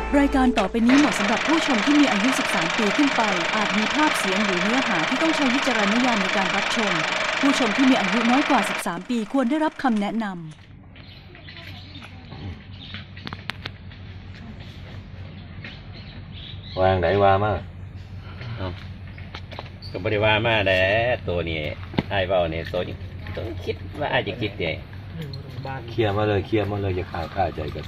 รายการต่อไปนี้เหมาะสำหรับผู้ชมที่มีอายุ 13 ปีขึ้นไปอาจมีภาพเสียงหรือเนื้อหาที่ต้องใช้วิจารณญาณในการรับชมผู้ชมที่มีอายุน้อยกว่า 13 ปีควรได้รับคำแนะนำวางไหนวามาก็บริวามาแล้วตัวนี้ไอ้เบาเนี่ยตัวนี้ต้องคิดว่าอาจจะคิดใหญ่เคลียร์มาเลยอย่าฆ่าใจกัน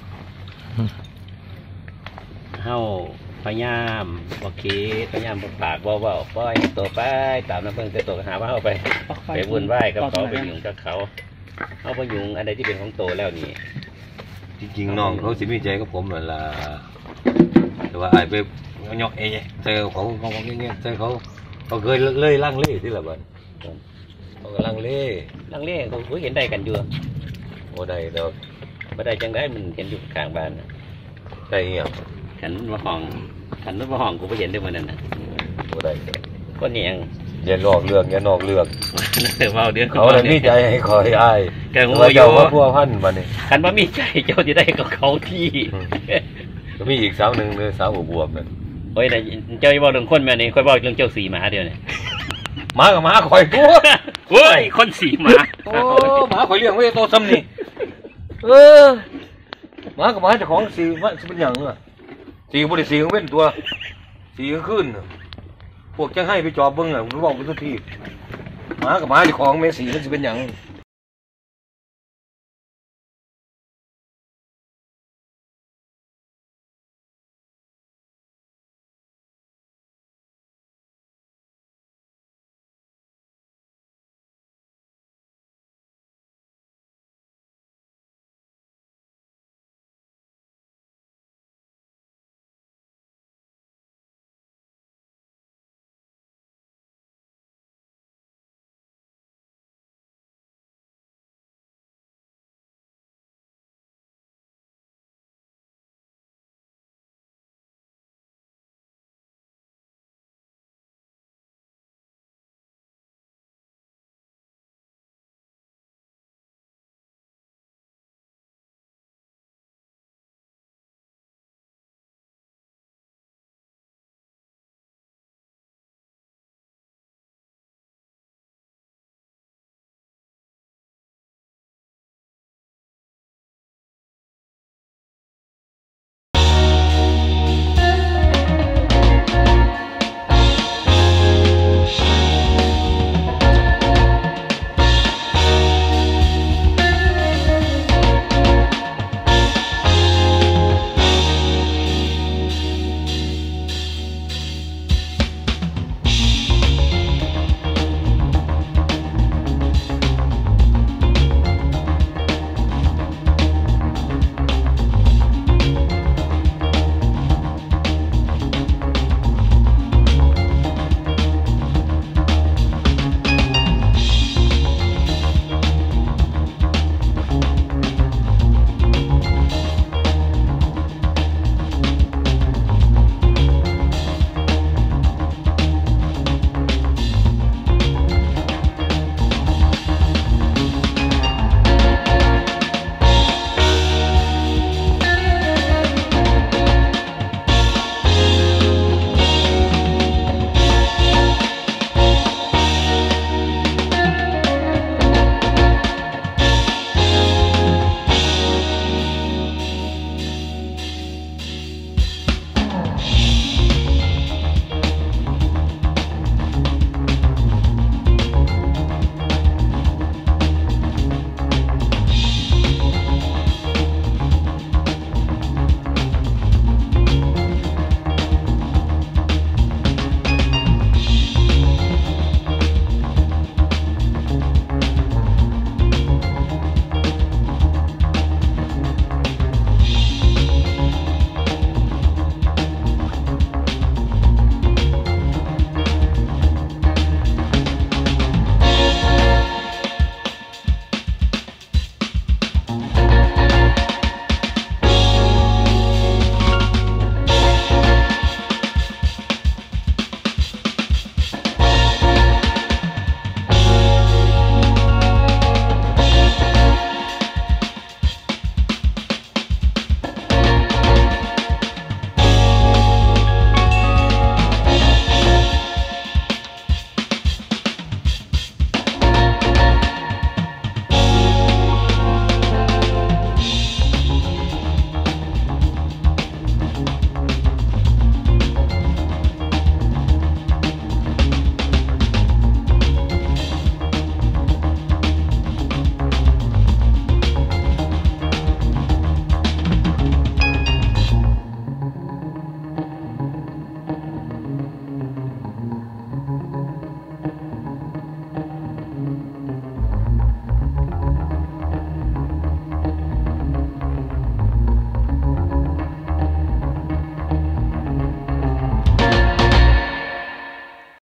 เฮาพยายามบอกคิดพยายามบอกปากบอกว่าปล่อยตัวไปตามน้ำเพิ่งจะตัวหาว่าเอาไปวุ่นวายกับเขาไปยุ่งกับเขาเอาไปยุ่งอะไรที่เป็นของโตแล้วนี่จริงๆน้องเขาสิมีใจกับผมเหมือนละแต่ว่าไอ้ไปยกเจอเขาเงี้ยเจอเขาเคยเล่ยล่างเล่ที่ละบ้านเขาก็ล่างเล่เขาเห็นได้กันอยู่โอ้ได้ดอกไม่ได้จังได้มันเห็นอยู่ข้างบ้านได้เงี้ยขันมาห้องกูไปเห็นได้เหมือนนั้นนะโอ้ได้ก็เนี่ยอย่านอกเรื่องเขาเลยมีใจให้คอยไอ้แต่ว่าเจ้าว่าพัวพันมาเนี่ยขันว่ามีใจเจ้าจะได้กับเขาที่ก็มีอีกสาวหนึ่งเลยสาวบวมเนี่ยโอ้ยแต่เจ้าบอกเรื่องคนแบบนี้ค่อยบอกเรื่องเจ้าสีหมาเดียวเนี่ยหมากับหมาคอยตัวโอ้ยคนสีหมาโอ้หมาคอยเลี้ยงไว้โตซ้ำนี่หมากับหมาเจ้าของสีมันเป็นอย่างอ่ะสีบริสีของเว้นตัวสีขึ้นพวกจะให้ไปจอบเบิ้งอ่ะรู้บอกเป็นทุกทีหมากับหมาเจ้าของแม่สีมันจะเป็นอย่าง